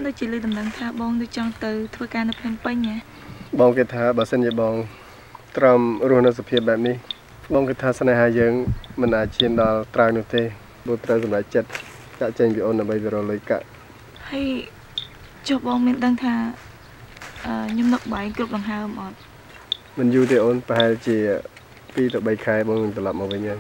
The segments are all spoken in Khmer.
ដូចជាលើដំណឹងថាបងទៅចង់ទៅធ្វើការនៅភ្នំពេញណាបងគេថាបើសិនជាបងត្រឹមរស់នៅសភាពបែបនេះបងគេថាស្នេហាយើងមិនអាចឈានដល់ត្រើយនោះទេព្រោះត្រូវសម្រេចចិត្តចាក់ចែងពីអូនដើម្បីទៅរកលុយកាក់ហើយចុះបងមានដឹងថាខ្ញុំនឹកបាយគ្រប់ដង្ហើមអត់មិនយូរទេអូនប្រហែលជា2 ទៅ 3 ខែបងនឹងត្រឡប់មកវិញហើយ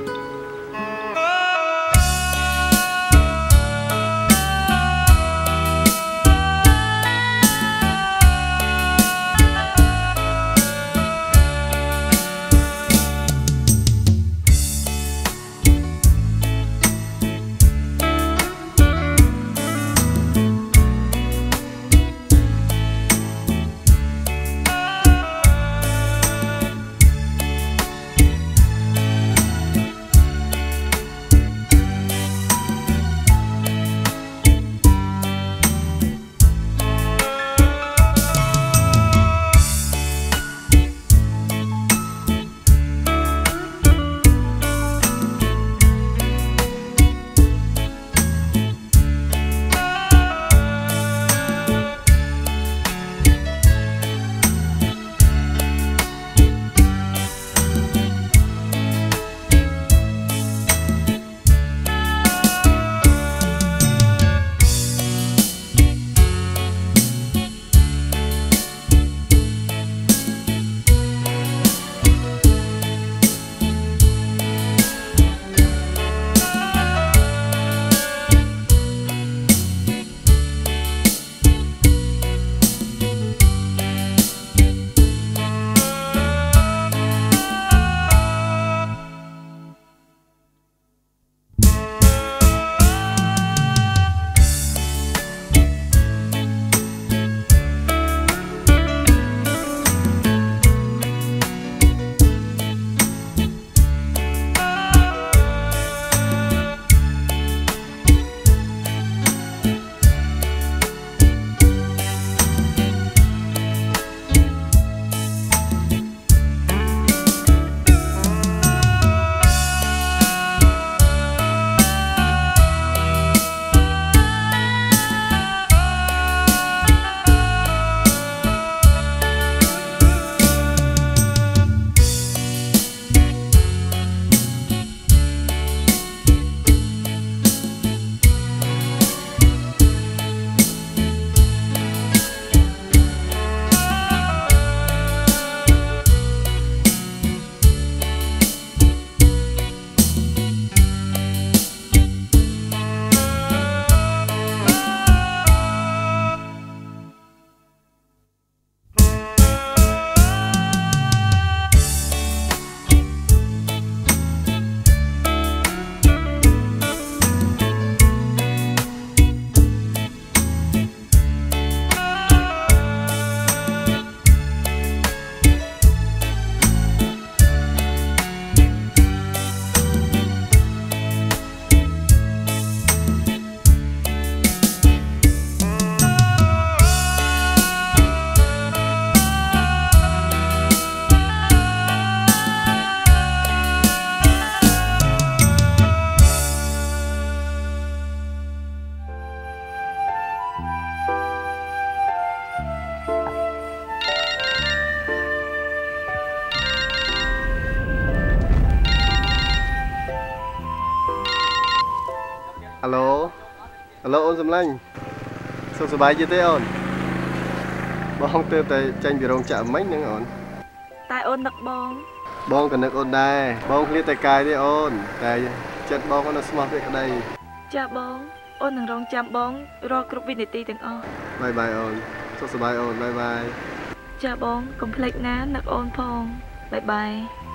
ឡូអូនសំឡាញ់សុខសប្បាយទេអូនបងទើបតែចេញពីរោងចក្រមិញហ្នឹងអូនតែអូននឹកបងក៏នឹកអូនដែរបងឃ្លាតតែកាយទេអូនតែចិត្តបងអូនស្មោះពីក្តីចាបងអូននឹងរងចាំបងរាល់គ្រប់វិនាទីទាំងអស់បាយបាយអូនសុខសប្បាយអូនបាយបាយចាបងកុំភ្លេចណានឹកអូនផងបាយបាយ